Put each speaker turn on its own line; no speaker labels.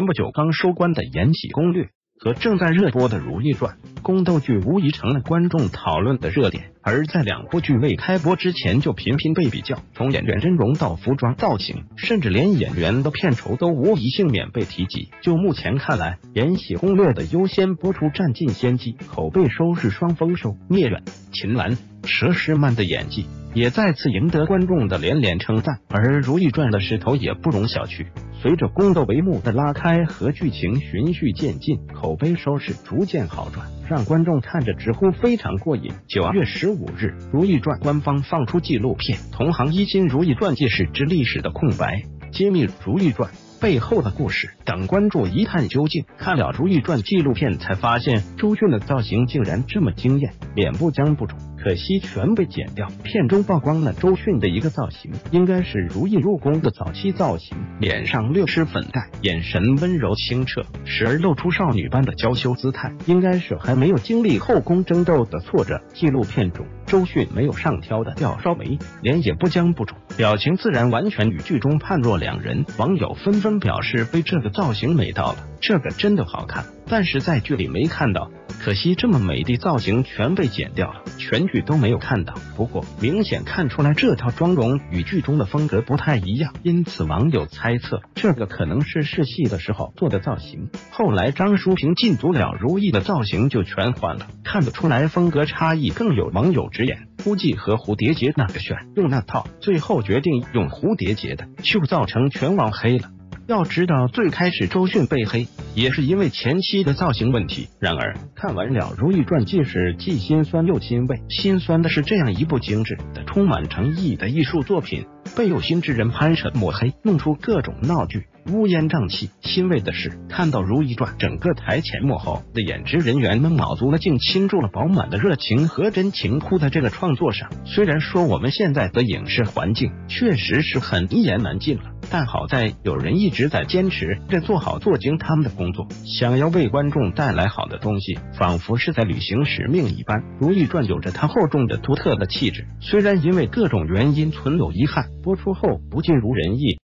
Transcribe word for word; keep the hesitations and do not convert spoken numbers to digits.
不久刚收官的《延禧攻略》和正在热播的《如懿传》，宫斗剧无疑成了观众讨论的热点。而在两部剧未开播之前就频频被比较，从演员阵容到服装造型，甚至连演员的片酬都无一幸免被提及。就目前看来，《延禧攻略》的优先播出占尽先机，口碑收视双丰收。聂远、秦岚、佘诗曼的演技也再次赢得观众的连连称赞，而《如懿传》的势头也不容小觑。随着宫斗帷幕的拉开和剧情循序渐进，口碑收视逐渐好转，让观众看着直呼非常过瘾。九月十五日，《如懿传》官方放出纪录片《同行一心如懿传记事之历史的空白》，揭秘《如懿传》背后的故事，等观众一探究竟。看了《如懿传》纪录片才发现，周迅的造型竟然这么惊艳，脸部将不肿，可惜全被剪掉。片中曝光了周迅的一个造型，应该是如懿入宫的早期造型，脸上略施粉黛，眼神温柔清澈，时而露出少女般的娇羞姿态，应该是还没有经历后宫争斗的挫折。纪录片中，周迅没有上挑的吊梢眉，脸也不将不肿，表情自然完全与剧中判若两人。网友纷纷表示被这个造型美到了，这个真的好看，但是在剧里没看到，可惜这么美的造型全被剪掉了，全剧都没有看到。不过明显看出来这套妆容与剧中的风格不太一样，因此网友猜测这个可能是试戏的时候做的造型。后来张淑平进组了，如懿的造型就全换了，看得出来风格差异。更有网友直言，估计和蝴蝶结那个选用那套，最后决定用蝴蝶结的，就造成全网黑了。要知道，最开始周迅被黑也是因为前期的造型问题。然而看完了《如懿传记事》，既心酸又欣慰。心酸的是，这样一部精致的、充满诚意的艺术作品，被有心之人拍摄抹黑，弄出各种闹剧，乌烟瘴气。欣慰的是，看到《如懿传》整个台前幕后的演职人员们卯足了劲，倾注了饱满的热情和真情扑在这个创作上。虽然说我们现在的影视环境确实是很一言难尽了，但好在有人一直在坚持着做好做精他们的工作，想要为观众带来好的东西，仿佛是在履行使命一般。《如懿传》有着它厚重的独特的气质，虽然因为各种原因存有遗憾，播出后不尽如人意。